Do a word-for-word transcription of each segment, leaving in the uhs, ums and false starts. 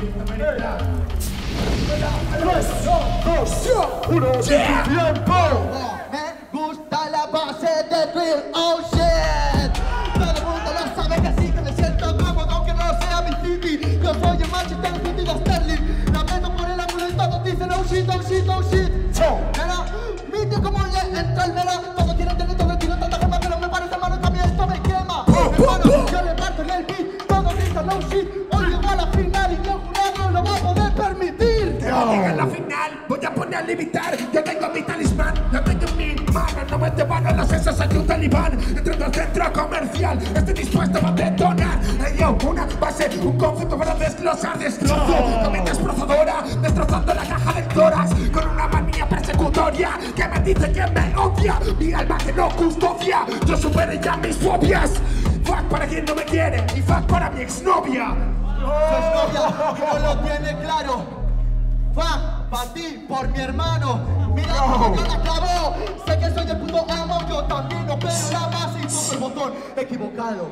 tres, dos, uno, tiempo. Me gusta la base de Real Ocean. Todo el mundo lo sabe que sí, que me siento cómodo, aunque no sea mi city. Yo soy el Manchester City de Sterling. La meto por el ángulo y todos dicen oh shit, oh shit, oh shit. Mira, mire cómo le entra el mera. Todos quieren tener todo el tiro, tanta gema, pero me parece malo también esto me quema. Hermano, yo le parto en el beat, todos dicen oh shit. Hoy llegó a la final y yo jurado lo va a poder permitir. Llega a la final, voy a poner a limitar. Yo tengo mi talismán, lo tengo en mi mano. No me te van a las esas, soy un talibán. Entrando al centro comercial, estoy dispuesto a detonar. Hey, yo, una base, un concepto para desglosar. Destrozo, con mi destrozadora, destrozando la caja del tórax. Con una manía persecutoria que me dice que me odia. Mi alma que no custodia, yo superé ya mis fobias. Fuck para quien no me quiere y fuck para mi exnovia. Su exnovia que no lo tiene claro. Fuck para ti, por mi hermano. Mira cómo yo la clavo. Sé que soy el puto amo, yo también no, pero la base y todo el botón equivocado.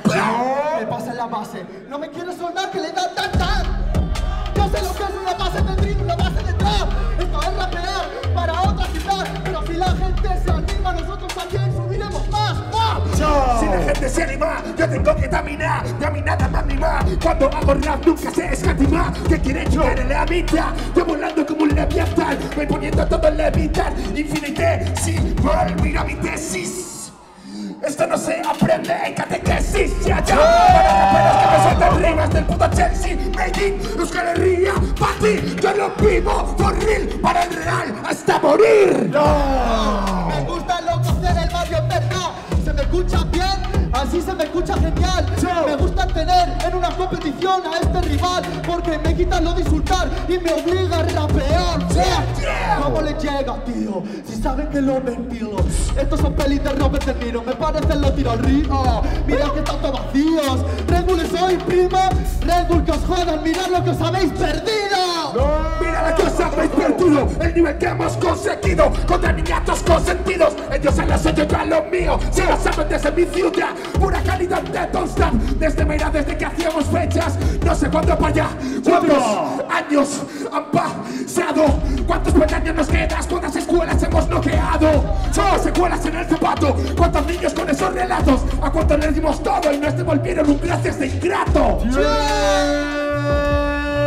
Me pasa en la base, no me quiero sonar que le da tan tan. Yo sé lo que es una base de drill, una base de trap. Esto es rapear para otra ciudad, pero si la gente se anima, nosotros también subiremos más. ¡Fuck! Si la gente se anima, yo tengo que caminar. De a mí nada me anima. Cuando hago rap nunca se escatima. Que quiere llegar en la mitad. Yo volando como un leviatán, voy poniendo todo en levitar. Infinite, sí, mal, mira mi tesis. Esto no se aprende en catequesis. Ya, ya, para raperos que me sueltan rimas del puto Chelsea. Made in Euskal Herria, pa' ti. Yo lo vivo for real, para el real, hasta morir. No. Me gusta lo que hace el barrio verdad. Se me escucha bien, así se me escucha genial. Me gusta tener en una competición a este rival, porque me quita lo de insultar y me obliga a rapear. Yeah. ¿Cómo le llega, tío? Si saben que lo ventilo. Estos son pelis de Robert De Niro, me parecen los tiros al río. Mira que tanto vacíos. Red Bull soy prima, Red Bull que os jodan, mirad lo que os habéis perdido. No. Mira lo que os habéis perdido, el nivel que hemos conseguido contra niñatos consentidos. Ellos a lo suyo, yo a lo mío. Si lo saben desde mi ciudad, pura calidad de Tonstar. Desde Meira, desde que hacíamos fechas, no sé cuándo para allá. ¿Cuántos años han pasado? ¿Cuántos peldaños nos quedas? ¿Cuántas escuelas hemos bloqueado? Solo secuelas en el zapato. ¿Cuántos niños con esos relatos? ¿A cuántos les dimos todo y nos devolvieron un gracias de ingrato?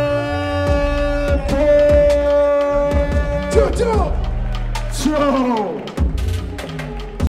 Chau, chau. Chau.